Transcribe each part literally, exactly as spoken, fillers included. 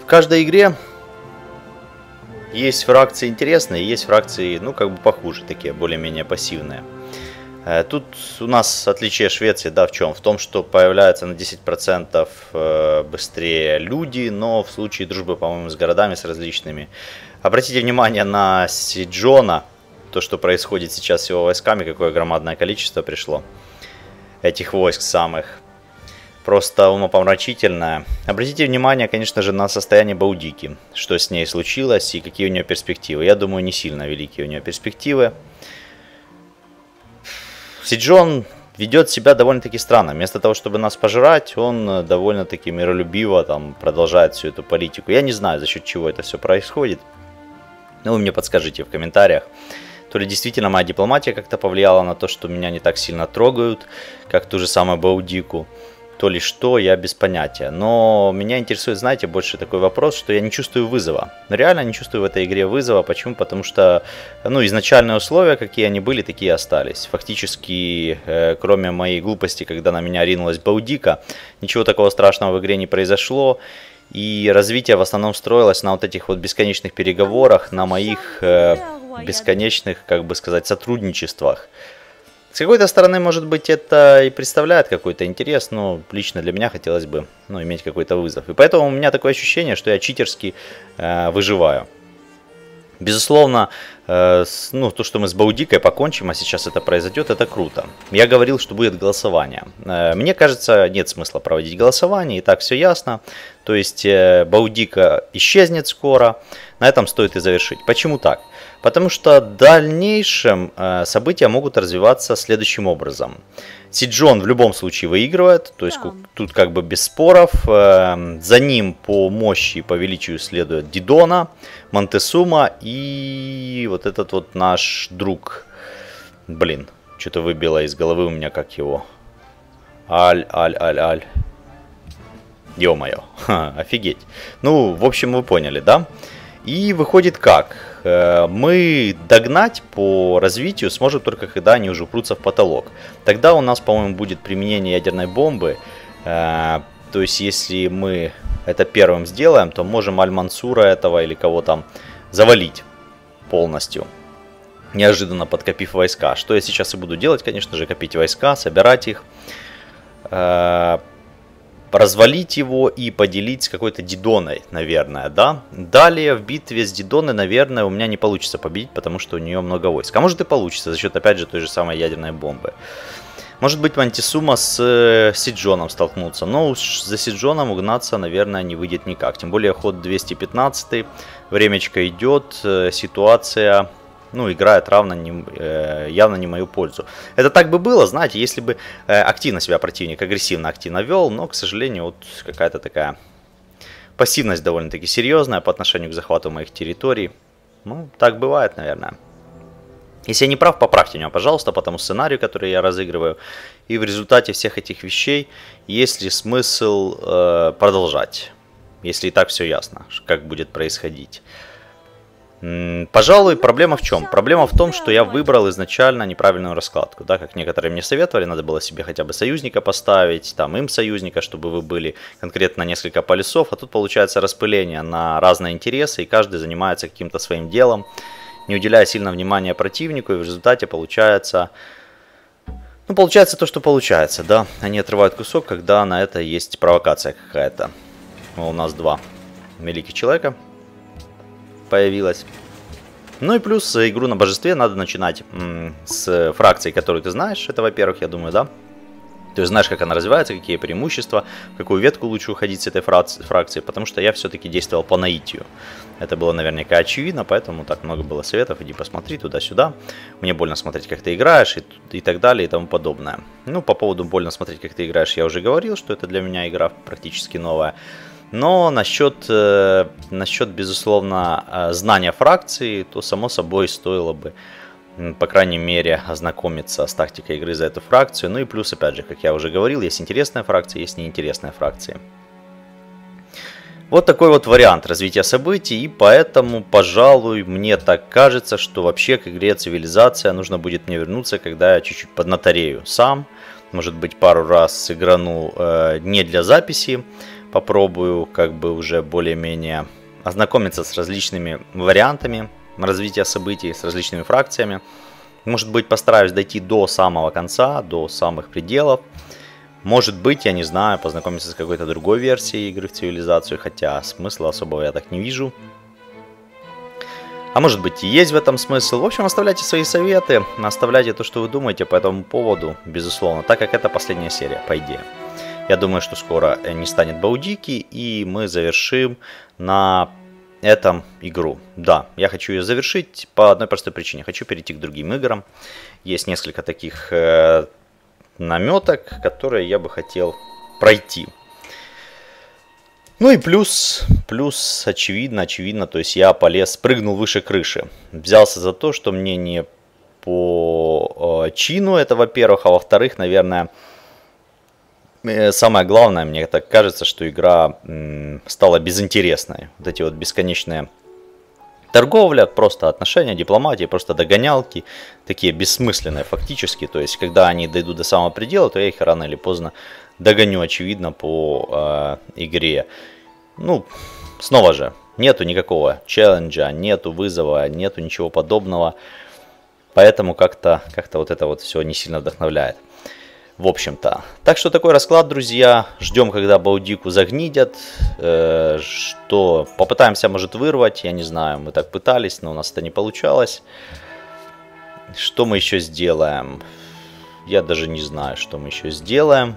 В каждой игре есть фракции интересные, есть фракции, ну, как бы похуже, такие, более-менее пассивные. Тут у нас отличие Швеции, да, в чем? В том, что появляются на десять процентов быстрее люди, но в случае дружбы, по-моему, с городами, с различными. Обратите внимание на Сиджона, то, что происходит сейчас с его войсками, какое громадное количество пришло этих войск самых. Просто умопомрачительное. Обратите внимание, конечно же, на состояние Баудики, что с ней случилось и какие у нее перспективы. Я думаю, не сильно великие у нее перспективы. Сиджон ведет себя довольно-таки странно. Вместо того, чтобы нас пожрать, он довольно-таки миролюбиво там продолжает всю эту политику. Я не знаю, за счет чего это все происходит. Но вы мне подскажите в комментариях. То ли действительно моя дипломатия как-то повлияла на то, что меня не так сильно трогают, как ту же самую Баудику. То ли что, я без понятия. Но меня интересует, знаете, больше такой вопрос, что я не чувствую вызова. Реально не чувствую в этой игре вызова. Почему? Потому что, ну, изначальные условия, какие они были, такие и остались. Фактически, э, кроме моей глупости, когда на меня ринулась Баудика, ничего такого страшного в игре не произошло. И развитие в основном строилось на вот этих вот бесконечных переговорах, на моих э, бесконечных, как бы сказать, сотрудничествах. С какой-то стороны, может быть, это и представляет какой-то интерес, но лично для меня хотелось бы, ну, иметь какой-то вызов. И поэтому у меня такое ощущение, что я читерски э, выживаю. Безусловно, э, с, ну, то, что мы с Баудикой покончим, а сейчас это произойдет, это круто. Я говорил, что будет голосование. Э, мне кажется, нет смысла проводить голосование, и так все ясно. То есть э, Баудика исчезнет скоро, на этом стоит и завершить. Почему так? Потому что в дальнейшем э, события могут развиваться следующим образом. Сиджон в любом случае выигрывает, то есть Да. тут как бы без споров. Э, за ним по мощи и по величию следует Дидона, Монтесума и вот этот вот наш друг. Блин, что-то выбило из головы у меня, как его. Аль, аль, аль, аль. Ё-моё, ха, офигеть. Ну, в общем, вы поняли, да? И выходит как? Мы догнать по развитию сможем только когда они уже упрутся в потолок. Тогда у нас, по-моему, будет применение ядерной бомбы. То есть, если мы это первым сделаем, то можем Аль-Мансура этого или кого там завалить полностью, неожиданно подкопив войска. Что я сейчас и буду делать, конечно же, копить войска, собирать их, развалить его и поделить с какой-то Дидоной, наверное, да. Далее в битве с Дидоной, наверное, у меня не получится победить, потому что у нее много войск. А может и получится за счет, опять же, той же самой ядерной бомбы. Может быть, Монтесума с э, Сиджоном столкнуться, но уж за Сиджоном угнаться, наверное, не выйдет никак. Тем более ход двести пятнадцать, времечко идет, э, ситуация... Ну, играет равно не, э, явно не в мою пользу. Это так бы было, знаете, если бы э, активно себя противник, агрессивно активно вел, но, к сожалению, вот какая-то такая пассивность довольно-таки серьезная по отношению к захвату моих территорий. Ну, так бывает, наверное. Если я не прав, поправьте меня, пожалуйста, по тому сценарию, который я разыгрываю. И в результате всех этих вещей есть ли смысл э, продолжать, если и так все ясно, как будет происходить. Пожалуй, проблема в чем? Проблема в том, что я выбрал изначально неправильную раскладку. Да, как некоторые мне советовали, надо было себе хотя бы союзника поставить, там им союзника, чтобы вы были конкретно несколько полюсов. А тут получается распыление на разные интересы, и каждый занимается каким-то своим делом, не уделяя сильно внимания противнику, и в результате получается... Ну, получается то, что получается, да. Они отрывают кусок, когда на это есть провокация какая-то. У нас два великих человека появилась. Ну и плюс игру на божестве надо начинать м, с фракции, которую ты знаешь. Это, во-первых, я думаю, да. Ты знаешь, как она развивается, какие преимущества, в какую ветку лучше уходить с этой фракции, потому что я все-таки действовал по наитию. Это было наверняка очевидно, поэтому так много было советов. Иди посмотри туда-сюда. Мне больно смотреть, как ты играешь, и, и так далее, и тому подобное. Ну, по поводу больно смотреть, как ты играешь, я уже говорил, что это для меня игра практически новая. Но насчет, э, насчет, безусловно, э, знания фракции, то, само собой, стоило бы, по крайней мере, ознакомиться с тактикой игры за эту фракцию. Ну и плюс, опять же, как я уже говорил, есть интересная фракция, есть неинтересная фракция. Вот такой вот вариант развития событий, и поэтому, пожалуй, мне так кажется, что вообще к игре Цивилизация нужно будет мне вернуться, когда я чуть-чуть поднатарею сам. Может быть, пару раз сыграну э, не для записи, попробую как бы уже более-менее ознакомиться с различными вариантами развития событий, с различными фракциями. Может быть, постараюсь дойти до самого конца, до самых пределов. Может быть, я не знаю, познакомиться с какой-то другой версией игры в цивилизацию, хотя смысла особого я так не вижу. А может быть и есть в этом смысл. В общем, оставляйте свои советы, оставляйте то, что вы думаете по этому поводу, безусловно, так как это последняя серия, по идее. Я думаю, что скоро не станет Баудики, и мы завершим на этом игру. Да, я хочу ее завершить по одной простой причине. Хочу перейти к другим играм. Есть несколько таких э, наметок, которые я бы хотел пройти. Ну и плюс, плюс, очевидно, очевидно, то есть я полез, прыгнул выше крыши. Взялся за то, что мне не по э, чину, это во-первых, а во-вторых, наверное, э, самое главное, мне так кажется, что игра э, стала безинтересной. Вот эти вот бесконечные торговля, просто отношения, дипломатия, просто догонялки, такие бессмысленные фактически. То есть, когда они дойдут до самого предела, то я их рано или поздно догоню, очевидно, по э, игре. Ну, снова же, нету никакого челленджа, нету вызова, нету ничего подобного. Поэтому как-то как-то вот это вот все не сильно вдохновляет. В общем-то. Так что такой расклад, друзья. Ждем, когда Баудику загнидят. Э, что попытаемся, может, вырвать. Я не знаю, мы так пытались, но у нас это не получалось. Что мы еще сделаем? Я даже не знаю, что мы еще сделаем.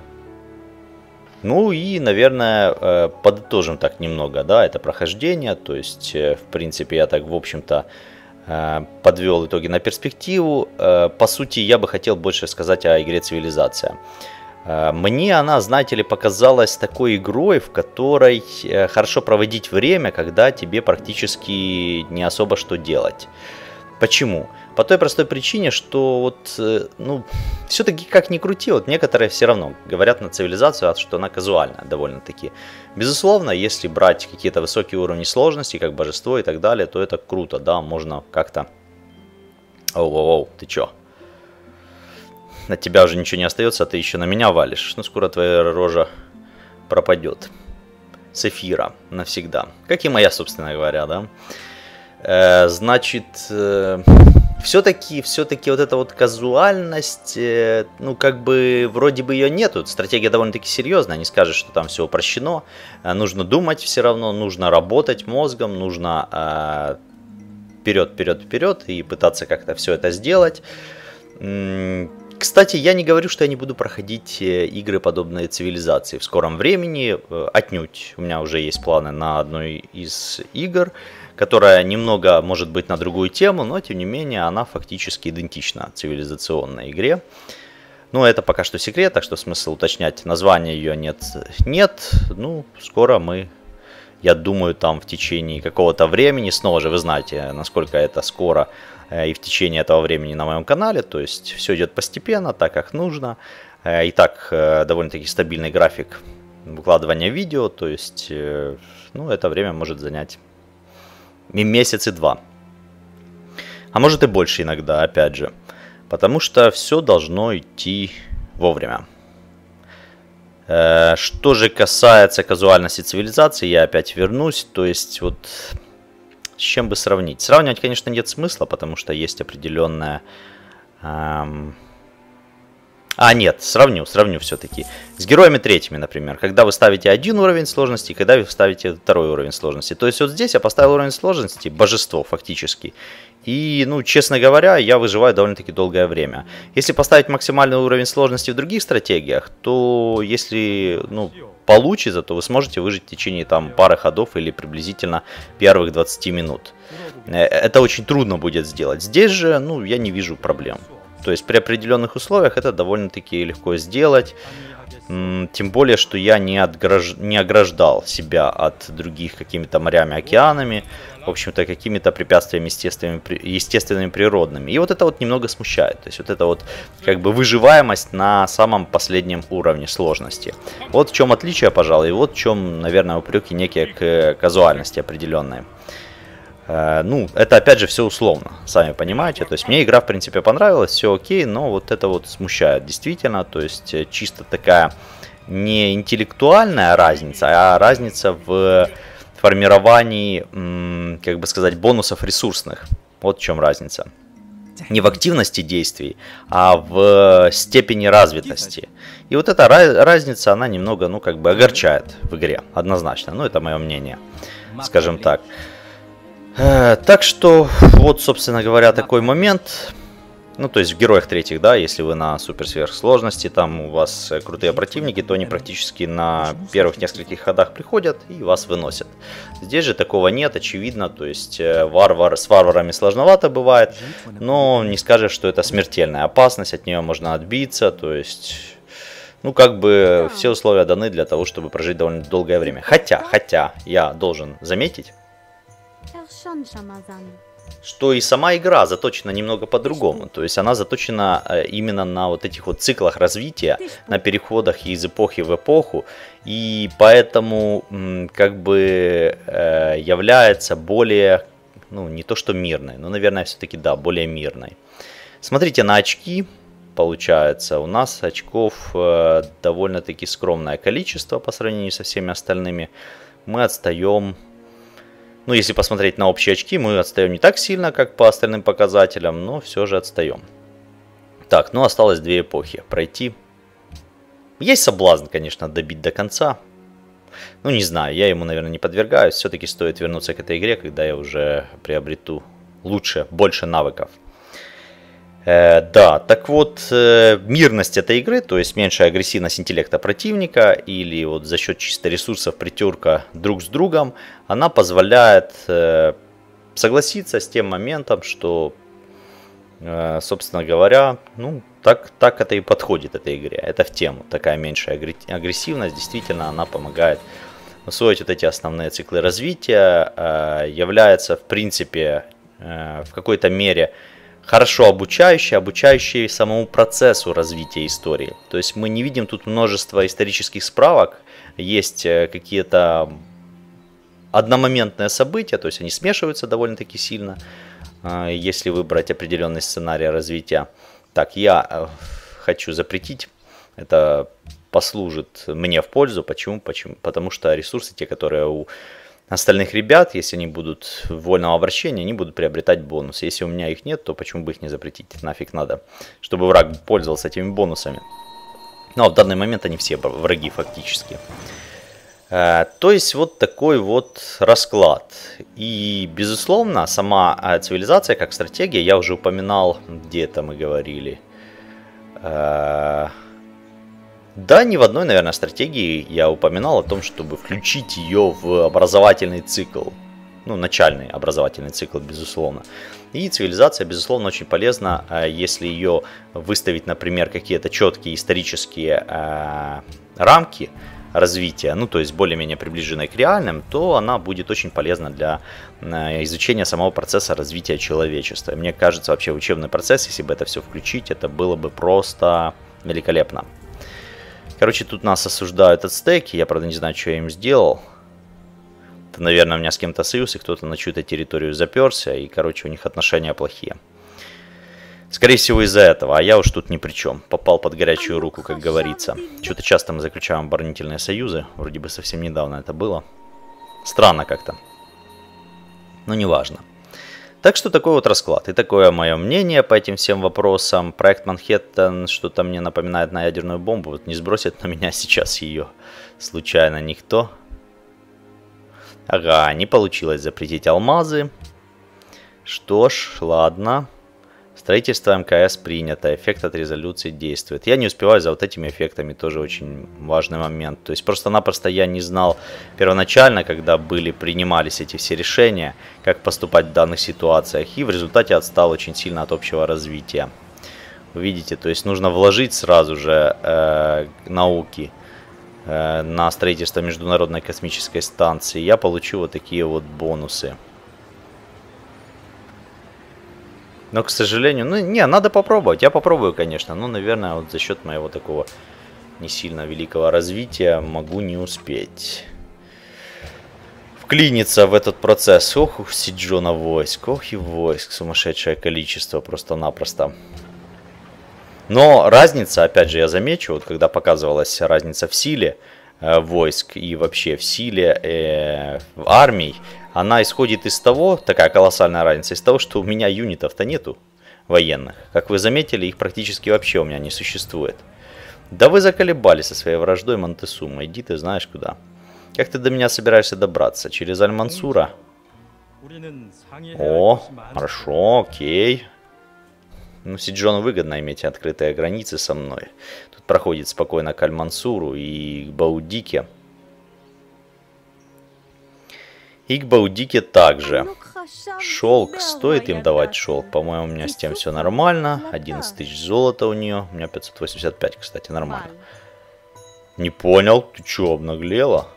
Ну и, наверное, подытожим так немного, да, это прохождение, то есть, в принципе, я так, в общем-то, подвел итоги на перспективу. По сути, я бы хотел больше сказать о игре «Цивилизация». Мне она, знаете ли, показалась такой игрой, в которой хорошо проводить время, когда тебе практически не особо что делать. Почему? По той простой причине, что вот, ну, все-таки как ни крути, вот некоторые все равно говорят на цивилизацию, что она казуальная довольно-таки. Безусловно, если брать какие-то высокие уровни сложности, как божество и так далее, то это круто, да, можно как-то... Оу-оу-оу, ты чё? От тебя уже ничего не остается, а ты еще на меня валишь. Ну, скоро твоя рожа пропадет с эфира навсегда. Как и моя, собственно говоря, да. Э, значит... Э... Все-таки, все-таки вот эта вот казуальность, э, ну, как бы, вроде бы ее нету. Стратегия довольно-таки серьезная, не скажешь, что там все упрощено. Э, нужно думать все равно, нужно работать мозгом, нужно э, вперед, вперед, вперед и пытаться как-то все это сделать. М-м, кстати, я не говорю, что я не буду проходить игры, подобные «Цивилизации» в скором времени. Э, отнюдь. У меня уже есть планы на одной из игр, которая немного, может быть, на другую тему, но, тем не менее, она фактически идентична цивилизационной игре. Но это пока что секрет, так что смысл уточнять. Название ее нет. Нет, ну, скоро мы, я думаю, там в течение какого-то времени, снова же вы знаете, насколько это скоро и в течение этого времени на моем канале, то есть все идет постепенно, так как нужно. И так довольно-таки стабильный график выкладывания видео, то есть, ну, это время может занять месяц и два. А может и больше иногда, опять же. Потому что все должно идти вовремя. Э, что же касается казуальности цивилизации, я опять вернусь. То есть, вот с чем бы сравнить? Сравнивать, конечно, нет смысла, потому что есть определенная... Эм... А, нет, сравню, сравню все-таки. С героями третьими, например. Когда вы ставите один уровень сложности, когда вы ставите второй уровень сложности. То есть вот здесь я поставил уровень сложности, божество фактически. И, ну, честно говоря, я выживаю довольно-таки долгое время. Если поставить максимальный уровень сложности в других стратегиях, то если, ну, получится, то вы сможете выжить в течение там пары ходов или приблизительно первых двадцати минут. Это очень трудно будет сделать. Здесь же, ну, я не вижу проблем. То есть при определенных условиях это довольно-таки легко сделать. Тем более, что я не, отгрож... не ограждал себя от других какими-то морями, океанами. В общем-то, какими-то препятствиями естественными, естественными, природными. И вот это вот немного смущает. То есть вот это вот как бы выживаемость на самом последнем уровне сложности. Вот в чем отличие, пожалуй. И вот в чем, наверное, упреки некие к казуальности определенной. Ну, это опять же все условно, сами понимаете. То есть мне игра в принципе понравилась, все окей, но вот это вот смущает действительно. То есть чисто такая не интеллектуальная разница, а разница в формировании, как бы сказать, бонусов ресурсных. Вот в чем разница. Не в активности действий, а в степени развитости. И вот эта разница, она немного, ну, как бы огорчает в игре, однозначно. Ну, это мое мнение, скажем так. Так что, вот, собственно говоря, такой момент. Ну, то есть в героях третьих, да, если вы на супер-сверхсложности, там у вас крутые противники, то они практически на первых нескольких ходах приходят и вас выносят. Здесь же такого нет, очевидно, то есть варвар, с варварами сложновато бывает, но не скажешь, что это смертельная опасность, от нее можно отбиться, то есть, ну, как бы все условия даны для того, чтобы прожить довольно долгое время. Хотя, хотя, я должен заметить, что и сама игра заточена немного по-другому. То есть она заточена именно на вот этих вот циклах развития, на переходах из эпохи в эпоху. И поэтому как бы является более, ну не то что мирной, но, наверное, все-таки да, более мирной. Смотрите на очки. Получается, у нас очков довольно-таки скромное количество по сравнению со всеми остальными. Мы отстаем... Ну, если посмотреть на общие очки, мы отстаем не так сильно, как по остальным показателям, но все же отстаем. Так, ну осталось две эпохи пройти. Есть соблазн, конечно, добить до конца. Ну, не знаю, я ему, наверное, не подвергаюсь. Все-таки стоит вернуться к этой игре, когда я уже приобрету лучше, больше навыков. Э, да, так вот, э, мирность этой игры, то есть меньшая агрессивность интеллекта противника или вот за счет чисто ресурсов притирка друг с другом, она позволяет э, согласиться с тем моментом, что, э, собственно говоря, ну, так, так это и подходит этой игре. Это в тему. Такая меньшая агрессивность, действительно, она помогает усвоить вот эти основные циклы развития, э, является, в принципе, э, в какой-то мере хорошо обучающий, обучающий самому процессу развития истории. То есть мы не видим тут множество исторических справок, есть какие-то одномоментные события, то есть они смешиваются довольно-таки сильно, если выбрать определенный сценарий развития. Так, я хочу запретить, это послужит мне в пользу. Почему? Почему? Потому что ресурсы, те, которые у остальных ребят, если они будут вольного обращения, они будут приобретать бонусы. Если у меня их нет, то почему бы их не запретить? Нафиг надо, чтобы враг пользовался этими бонусами. Но в данный момент они все враги фактически. То есть вот такой вот расклад. И безусловно, сама цивилизация как стратегия, я уже упоминал, где-то мы говорили. Да, ни в одной, наверное, стратегии я упоминал о том, чтобы включить ее в образовательный цикл. Ну, начальный образовательный цикл, безусловно. И цивилизация, безусловно, очень полезна, если ее выставить, например, какие-то четкие исторические э, рамки развития, ну, то есть более-менее приближенные к реальным, то она будет очень полезна для э, изучения самого процесса развития человечества. И мне кажется, вообще учебный процесс, если бы это все включить, это было бы просто великолепно. Короче, тут нас осуждают ацтеки, я, правда, не знаю, что я им сделал. Это, наверное, у меня с кем-то союз, и кто-то на чью-то территорию заперся, и, короче, у них отношения плохие. Скорее всего, из-за этого, а я уж тут ни при чем. Попал под горячую руку, как говорится. Что-то часто мы заключаем оборонительные союзы, вроде бы совсем недавно это было. Странно как-то, но неважно. Так что такой вот расклад. И такое мое мнение по этим всем вопросам. Проект Манхэттен что-то мне напоминает на ядерную бомбу. Вот не сбросит на меня сейчас ее случайно никто. Ага, не получилось запретить алмазы. Что ж, ладно. Строительство МКС принято. Эффект от резолюции действует. Я не успеваю за вот этими эффектами. Тоже очень важный момент. То есть просто-напросто я не знал первоначально, когда были, принимались эти все решения, как поступать в данных ситуациях. И в результате отстал очень сильно от общего развития. Вы видите, то есть нужно вложить сразу же э, науки э, на строительство Международной космической станции. Я получу вот такие вот бонусы. Но, к сожалению, ну, не, надо попробовать. Я попробую, конечно. Но, наверное, вот за счет моего такого не сильно великого развития могу не успеть вклиниться в этот процесс. Ох, ух, Сиджона войск. Ох и войск. Сумасшедшее количество просто-напросто. Но разница, опять же, я замечу, вот когда показывалась разница в силе э, войск и вообще в силе э, в армии, она исходит из того, такая колоссальная разница, из того, что у меня юнитов-то нету военных. Как вы заметили, их практически вообще у меня не существует. Да вы заколебали со своей враждой, Монтесума, иди ты знаешь куда. Как ты до меня собираешься добраться? Через Аль-Мансура? О, хорошо, окей. Ну, Сиджону выгодно иметь открытые границы со мной. Тут проходит спокойно к Аль-Мансуру и к Баудике. И к Баудике также. Шелк. Стоит им давать шелк? По-моему, у меня с тем все нормально. одиннадцать тысяч золота у нее. У меня пятьсот восемьдесят пять, кстати, нормально. Не понял. Ты что, обнаглела?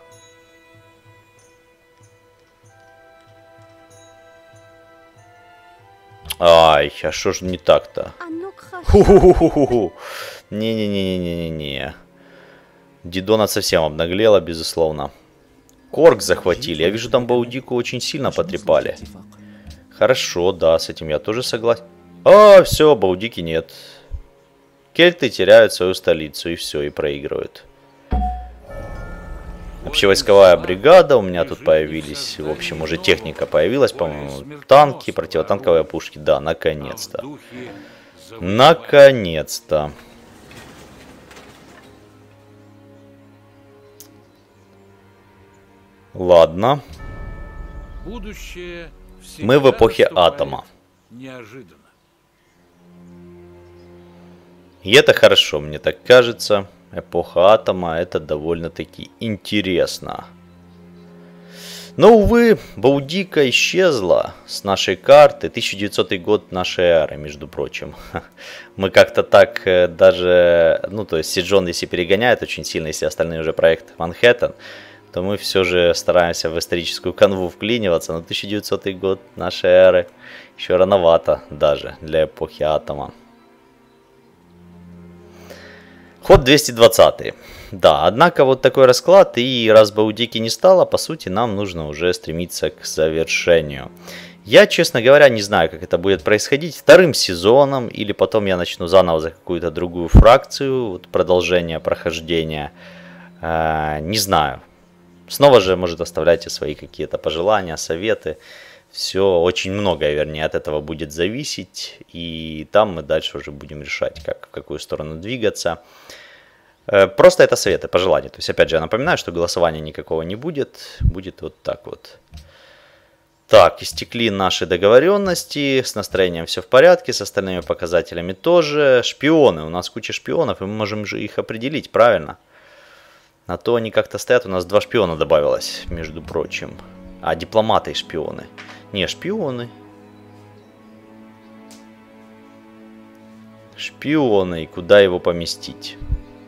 Ай, а что ж не так-то? Ху-ху-ху-ху-ху. Не-не-не-не-не-не. Дидона совсем обнаглела, безусловно. Корк захватили. Я вижу, там Баудику очень сильно потрепали. Хорошо, да, с этим я тоже согласен. А, все, Баудики нет. Кельты теряют свою столицу, и все, и проигрывают. Общевойсковая бригада, у меня тут появились, в общем, уже техника появилась, по-моему, танки, противотанковые пушки, да, наконец-то. Наконец-то. Ладно. Мы в эпохе атома. И это хорошо, мне так кажется. Эпоха атома, это довольно-таки интересно. Но, увы, Баудика исчезла с нашей карты. тысяча девятисотый год нашей эры, между прочим. Мы как-то так даже... Ну, то есть Сиджон, если перегоняет очень сильно, если остальные уже проект Манхэттен, то мы все же стараемся в историческую канву вклиниваться. Но тысяча девятисотый год нашей эры еще рановато даже для эпохи атома. Ход двести двадцатый. Да, однако вот такой расклад, и раз Баудики не стало, по сути, нам нужно уже стремиться к завершению. Я, честно говоря, не знаю, как это будет происходить вторым сезоном, или потом я начну заново за какую-то другую фракцию, вот продолжение прохождения. Э, не знаю. Снова же, может, оставляйте свои какие-то пожелания, советы. Все, очень многое, вернее, от этого будет зависеть. И там мы дальше уже будем решать, как, в какую сторону двигаться. Просто это советы, пожелания. То есть, опять же, я напоминаю, что голосования никакого не будет. Будет вот так вот. Так, истекли наши договоренности. С настроением все в порядке. С остальными показателями тоже. Шпионы. У нас куча шпионов, и мы можем же их определить, правильно? А то они как-то стоят. У нас два шпиона добавилось, между прочим. А, дипломаты и шпионы. Не, шпионы. Шпионы. Куда его поместить?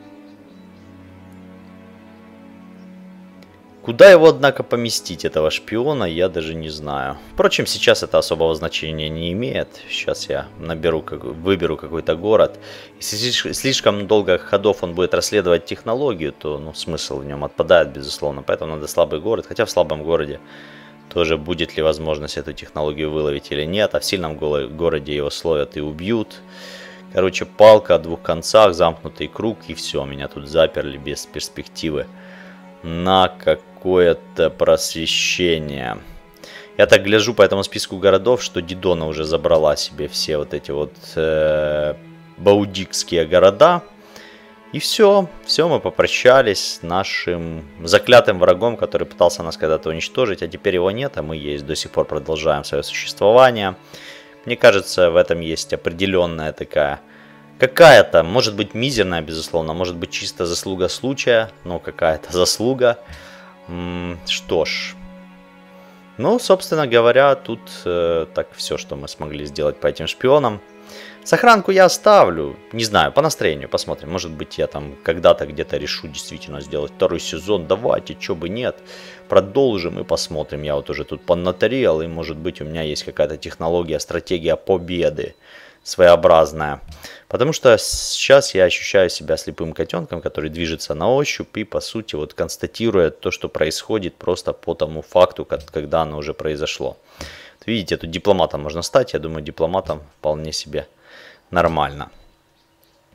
Куда его, однако, поместить, этого шпиона, я даже не знаю. Впрочем, сейчас это особого значения не имеет. Сейчас я наберу, выберу какой-то город. Если слишком долго ходов он будет расследовать технологию, то ну, смысл в нем отпадает, безусловно. Поэтому надо слабый город. Хотя в слабом городе тоже будет ли возможность эту технологию выловить или нет. А в сильном городе его словят и убьют. Короче, палка о двух концах, замкнутый круг, и все. Меня тут заперли без перспективы на какое-то просвещение. Я так гляжу по этому списку городов, что Дидона уже забрала себе все вот эти вот э, баудикские города. И все, все, мы попрощались с нашим заклятым врагом, который пытался нас когда-то уничтожить, а теперь его нет, а мы есть, до сих пор продолжаем свое существование. Мне кажется, в этом есть определенная такая... Какая-то, может быть, мизерная, безусловно, может быть, чисто заслуга случая, но какая-то заслуга. М-м, что ж. Ну, собственно говоря, тут э, так все, что мы смогли сделать по этим шпионам. Сохранку я оставлю, не знаю, по настроению, посмотрим. Может быть, я там когда-то где-то решу действительно сделать второй сезон. Давайте, чё бы нет. Продолжим и посмотрим. Я вот уже тут поднаторел, и может быть у меня есть какая-то технология, стратегия победы своеобразная. Потому что сейчас я ощущаю себя слепым котенком, который движется на ощупь и, по сути, вот констатирует то, что происходит просто по тому факту, когда оно уже произошло. Видите, тут дипломатом можно стать. Я думаю, дипломатом вполне себе нормально.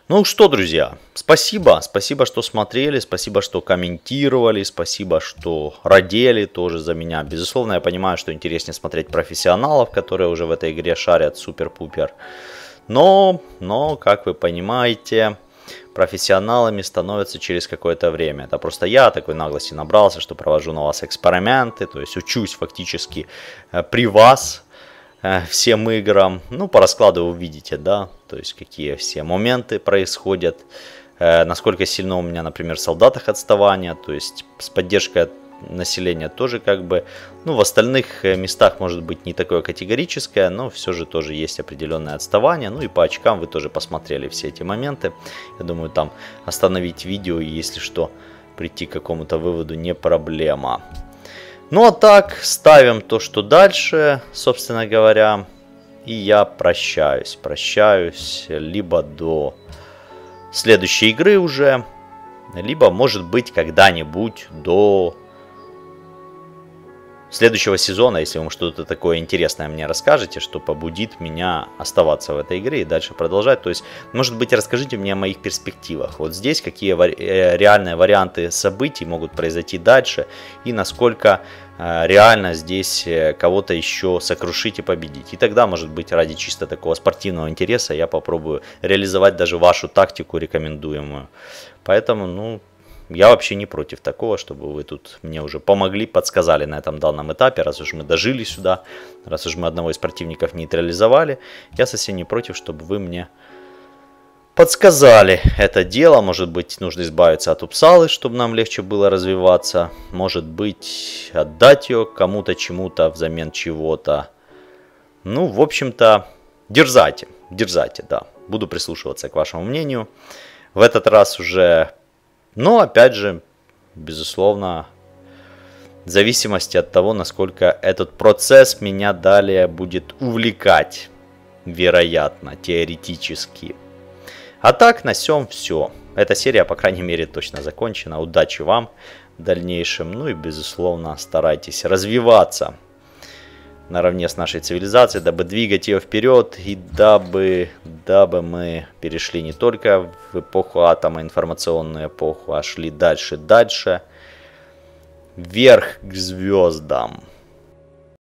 Ну что, друзья, спасибо, спасибо, что смотрели, спасибо, что комментировали, спасибо, что родили тоже за меня. Безусловно, я понимаю, что интереснее смотреть профессионалов, которые уже в этой игре шарят супер-пупер. Но, но, как вы понимаете, профессионалами становятся через какое-то время. Это просто я такой наглости набрался, что провожу на вас эксперименты, то есть учусь фактически при вас всем играм. Ну, по раскладу вы увидите, да, то есть какие все моменты происходят, насколько сильно у меня, например, в солдатах отставание, то есть с поддержкой населения тоже как бы, ну, в остальных местах может быть не такое категорическое, но все же тоже есть определенное отставание. Ну и по очкам вы тоже посмотрели все эти моменты. Я думаю, там остановить видео и, если что, прийти к какому-то выводу не проблема. Ну а так, ставим то, что дальше, собственно говоря, и я прощаюсь. Прощаюсь либо до следующей игры уже, либо, может быть, когда-нибудь до следующего сезона, если вы что-то такое интересное мне расскажете, что побудит меня оставаться в этой игре и дальше продолжать. То есть, может быть, расскажите мне о моих перспективах. Вот здесь какие вари- реальные варианты событий могут произойти дальше и насколько э, реально здесь кого-то еще сокрушить и победить. И тогда, может быть, ради чисто такого спортивного интереса я попробую реализовать даже вашу тактику рекомендуемую. Поэтому, ну... я вообще не против такого, чтобы вы тут мне уже помогли, подсказали на этом данном этапе, раз уж мы дожили сюда, раз уж мы одного из противников нейтрализовали. Я совсем не против, чтобы вы мне подсказали это дело. Может быть, нужно избавиться от Упсалы, чтобы нам легче было развиваться. Может быть, отдать ее кому-то, чему-то взамен чего-то. Ну, в общем-то, дерзайте, дерзайте, да. Буду прислушиваться к вашему мнению. В этот раз уже... Но, опять же, безусловно, в зависимости от того, насколько этот процесс меня далее будет увлекать, вероятно, теоретически. А так, на сём все. Эта серия, по крайней мере, точно закончена. Удачи вам в дальнейшем. Ну и, безусловно, старайтесь развиваться наравне с нашей цивилизацией, дабы двигать ее вперед и дабы, дабы мы перешли не только в эпоху атома, информационную эпоху, а шли дальше, дальше, вверх к звездам.